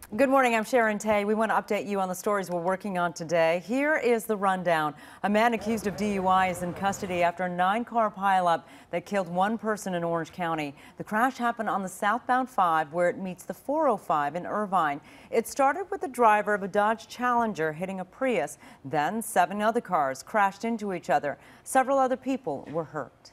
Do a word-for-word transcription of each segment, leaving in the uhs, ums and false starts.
Good morning, I'm Sharon Tay. We want to update you on the stories we're working on today. Here is the rundown. A man accused of D U I is in custody after a nine-car pileup that killed one person in Orange County. The crash happened on the southbound five where it meets the four oh five in Irvine. It started with the driver of a Dodge Challenger hitting a Prius. Then seven other cars crashed into each other. Several other people were hurt.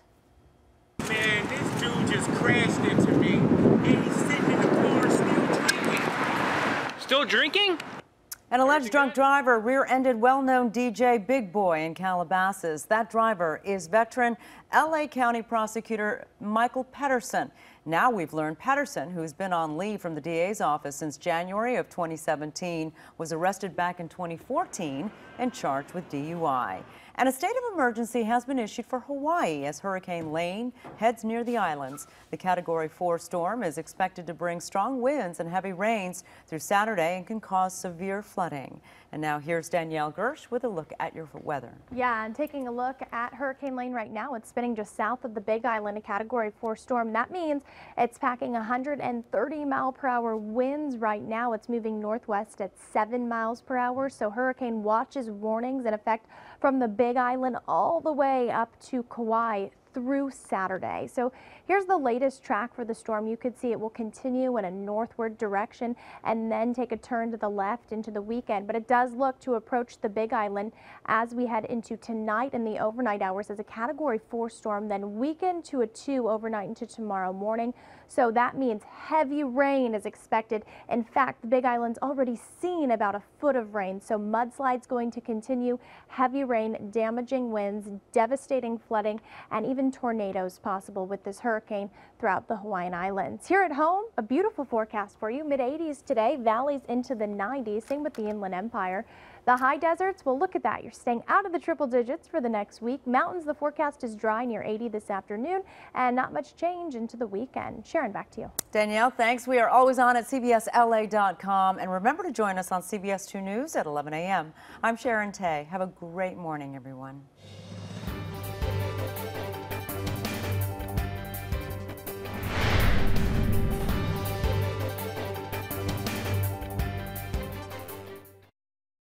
Man, this dude just crashed into me, and he's sitting in the car still drinking. Still drinking? An alleged drunk driver rear-ended well-known D J Big Boy in Calabasas. That driver is veteran L A County Prosecutor Michael Pedersen. Now we've learned Pedersen, who's been on leave from the D A's office since January of twenty seventeen, was arrested back in twenty fourteen and charged with D U I. And a state of emergency has been issued for Hawaii as Hurricane Lane heads near the islands. The Category four storm is expected to bring strong winds and heavy rains through Saturday and can cause severe flooding. And now here's Danielle Gersh with a look at your weather. Yeah, and taking a look at Hurricane Lane right now, it's spinning just south of the Big Island, a Category four storm. That means it's packing one hundred thirty mile per hour winds right now. It's moving northwest at seven miles per hour. So hurricane watches, warnings in effect from the Big Island all the way up to Kauai through Saturday. So here's the latest track for the storm. You could see it will continue in a northward direction and then take a turn to the left into the weekend. But it does look to approach the Big Island as we head into tonight in the overnight hours as a Category four storm, then weaken to a two overnight into tomorrow morning. So that means heavy rain is expected. In fact, the Big Island's already seen about a foot of rain. So mudslides going to continue, heavy rain, damaging winds, devastating flooding, and even tornadoes possible with this hurricane throughout the Hawaiian Islands. Here at home, a beautiful forecast for you. mid eighties today, valleys into the nineties. Same with the Inland Empire. The high deserts, well, look at that. You're staying out of the triple digits for the next week. Mountains, the forecast is dry near eighty this afternoon and not much change into the weekend. Sharon, back to you. Danielle, thanks. We are always on at C B S L A dot com. And remember to join us on C B S two News at eleven a m I'm Sharon Tay. Have a great morning, everyone.